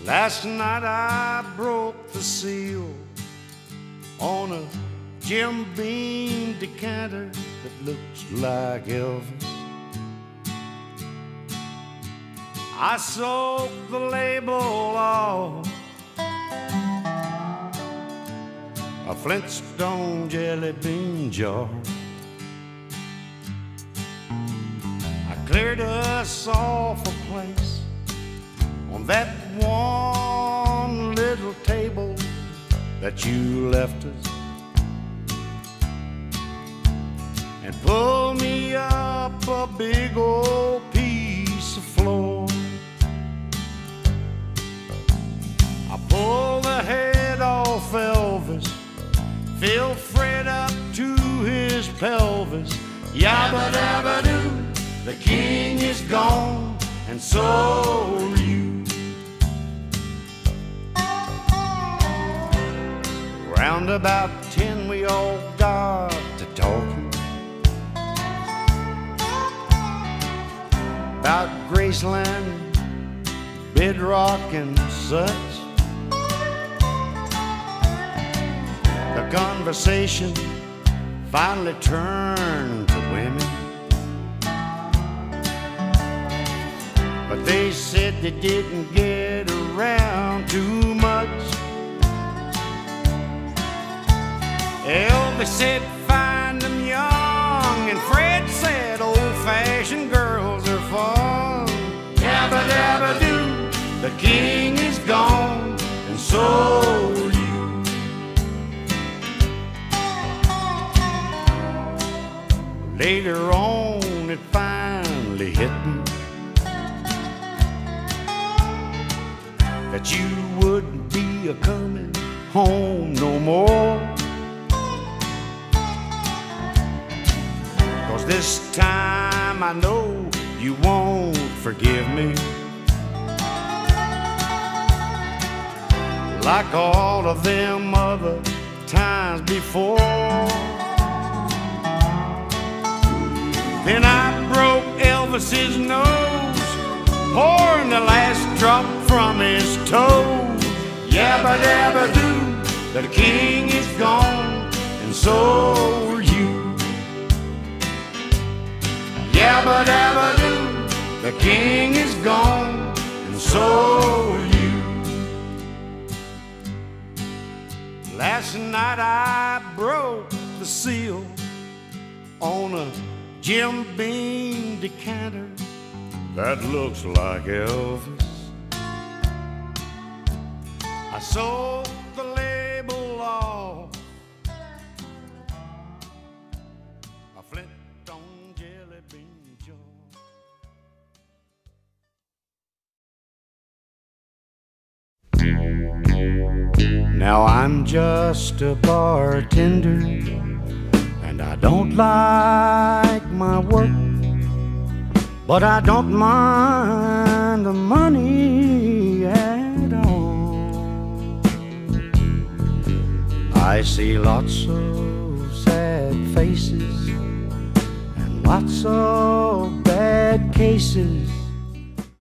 Last night I broke the seal on a Jim Beam decanter that looks like Elvis. I soaked the label off a Flintstone jelly bean jar. I cleared us off a place on that one little table that you left us, and pulled me up a big old piece of floor. I pulled the head off Elvis, filled Fred up to his pelvis. Yabba dabba doo, the king is gone, and so are you. Round about 10 we all got to talking about Graceland, Bedrock and such. The conversation finally turned to women, but they said they didn't get around too much. Elvis said find them young, and Fred said old-fashioned girls are fun. Yabba dabba doo, the king is gone, and so are you. Later on it finally hit me that you wouldn't be a-coming home no more. 'Cause this time I know you won't forgive me, like all of them other times before. Then I broke Elvis's nose, pouring the last drop from his toes. Yabba dabba doo, the king is gone, and so are you. Yabba dabba doo, the king is gone, and so are you. Last night I broke the seal on a Jim Beam decanter that looks like Elvis. I sold the label off a Flintstone jelly bean jar. Now I'm just a bartender, and I don't like my work, but I don't mind the money at all. I see lots of sad faces and lots of bad cases,